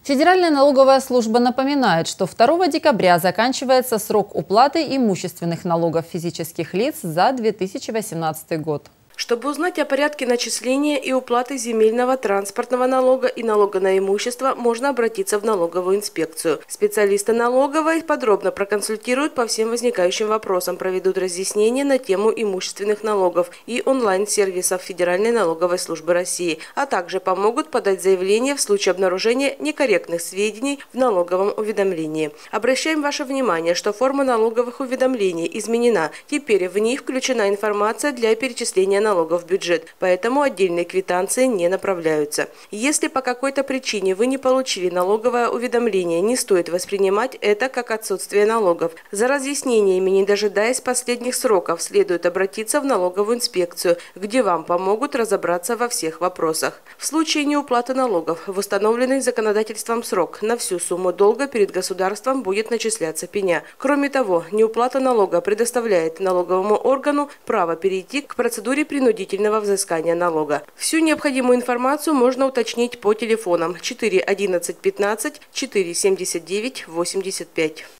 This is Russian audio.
Федеральная налоговая служба напоминает, что 2 декабря заканчивается срок уплаты имущественных налогов физических лиц за 2018 год. Чтобы узнать о порядке начисления и уплаты земельного, транспортного налога и налога на имущество, можно обратиться в налоговую инспекцию. Специалисты налоговой подробно проконсультируют по всем возникающим вопросам, проведут разъяснения на тему имущественных налогов и онлайн-сервисов Федеральной налоговой службы России, а также помогут подать заявление в случае обнаружения некорректных сведений в налоговом уведомлении. Обращаем ваше внимание, что форма налоговых уведомлений изменена. Теперь в них включена информация для перечисления налогов в бюджет, поэтому отдельные квитанции не направляются. Если по какой-то причине вы не получили налоговое уведомление, не стоит воспринимать это как отсутствие налогов. За разъяснениями, не дожидаясь последних сроков, следует обратиться в налоговую инспекцию, где вам помогут разобраться во всех вопросах. В случае неуплаты налогов в установленный законодательством срок на всю сумму долга перед государством будет начисляться пеня. Кроме того, неуплата налога предоставляет налоговому органу право перейти к процедуре принудительного взыскания налога. Всю необходимую информацию можно уточнить по телефонам 4 11 15 4 79 85.